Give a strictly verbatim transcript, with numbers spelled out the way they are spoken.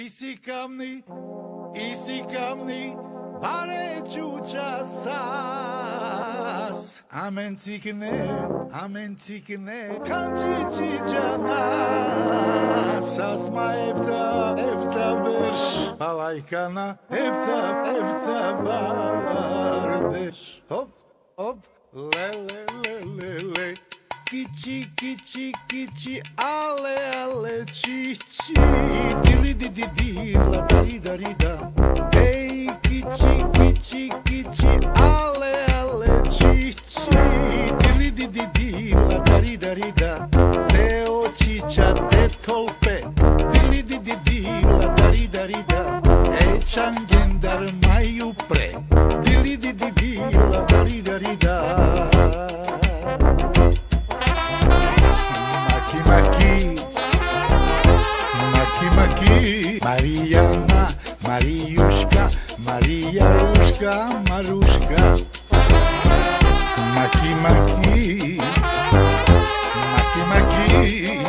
Isi kamni, isi kamni, bare čuča sas. Amen tikne, amen tikne, kanči čičana. Sasma efta, efta beş, palaykana, efta, efta bardeş. Hop, hop, le, le, le, le, le. Kiçi, kiçi, kiçi, ale, ale, çiçi. Dili, di, di, di, la, dari, dari, da. Hey, kiçi, kiçi, kiçi, ale, ale, çiçi. Dili, di, di, di, la, dari, dari, da. Te očića, te tolpe. Dili, di, di, di, la, dari, dari, da. E, čangendar, maju pre. Dili, di, di, di, la, dari, dari, da. Maki, maki, maki, Marijana, Marijuška, Marijaruška, Maruška. Maki, maki, maki, maki.